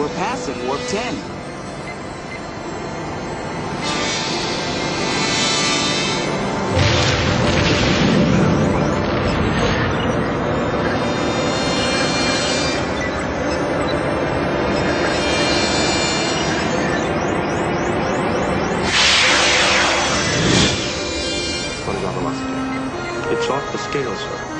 We're passing warp 10. What is our velocity? It's off the scale, sir.